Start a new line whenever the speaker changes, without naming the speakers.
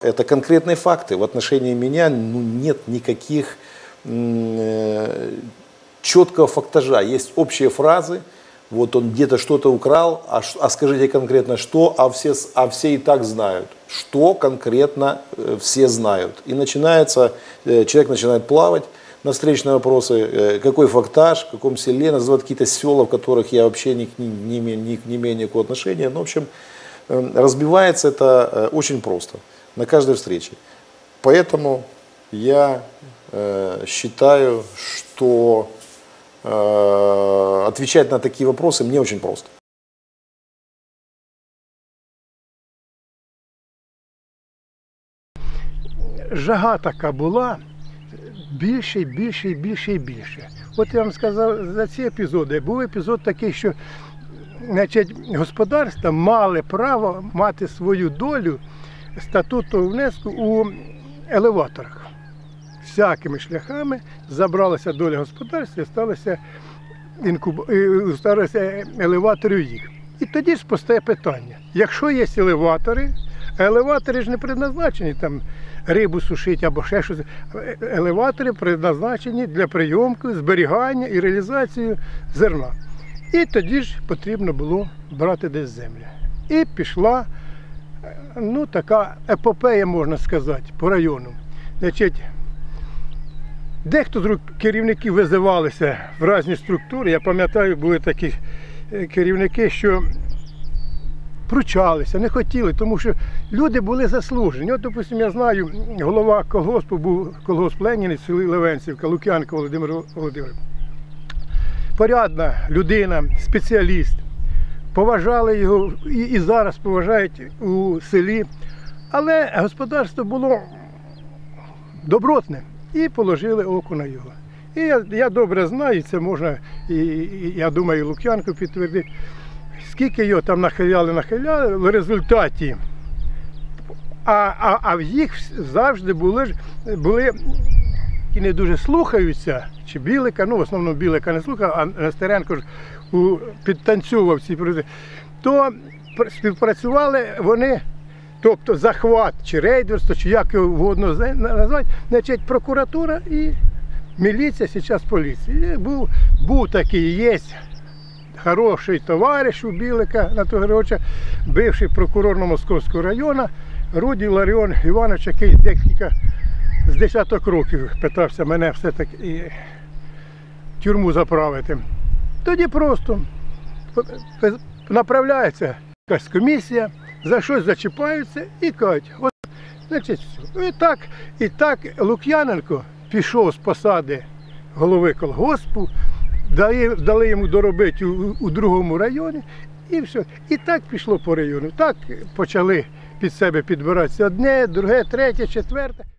Это конкретные факты. В отношении меня нет никаких четкого фактажа. Есть общие фразы. Вот он где-то что-то украл, а скажите конкретно что, а все и так знают. Что конкретно все знают. И человек начинает плавать на встречные вопросы, какой фактаж, в каком селе, называют какие-то села, в которых я вообще не имею никакого отношения. Но, в общем, разбивается это очень просто, на каждой встрече. Поэтому я считаю, что отвечать на такие вопросы мне очень просто.
Жага така була, більше, і більше, і більше, і більше. От я вам сказав за ці епізоди. Був епізод такий, що господарства мали право мати свою долю статутного внеску у елеваторах. Всякими шляхами забралася доля господарства і сталося елеваторів їх. І тоді ж постає питання, якщо є елеватори ж не предназначені там рибу сушити або ще щось. Елеватори предназначені для прийомки, зберігання і реалізації зерна. І тоді ж потрібно було брати десь землю. І пішла, така епопея, можна сказати, по району. Дехто з керівників визивалися в різні структури. Я пам'ятаю, були такі керівники, що пручалися, не хотіли, тому що люди були заслужені. От, допустимо, я знаю, голова колгоспу був колгосп Леніни в селі Левенцівка, Лук'янко Володимир Володимирович. Порядна людина, спеціаліст. Поважали його і зараз поважають у селі. Але господарство було добротне. І положили око на його. І я добре знаю, це можна, я думаю, Лук'янко підтвердить, скільки його там нахиляли, в результаті. А в їх завжди були, які не дуже слухаються, чи Білика, в основному Білика не слухав, а Нестеренко ж підтанцював ці процеси, то співпрацювали вони. Тобто захват, чи рейдерство, чи як його угодно назвати, прокуратура і міліція, зараз поліція. Був такий, є хороший товариш у Білика Анатолія Григоровича, бивший прокурор Московського району, Руді Ларіон Іванович, який декілька з десяток років питався мене все-таки в тюрму заправити. Тоді просто направляється якась комісія, за щось зачіпаються і кажуть, і так Лук'яненко пішов з посади голови колгоспу, дали йому доробити у другому районі, і все. І так пішло по району. Так почали під себе підбиратися одне, друге, третє, четверте.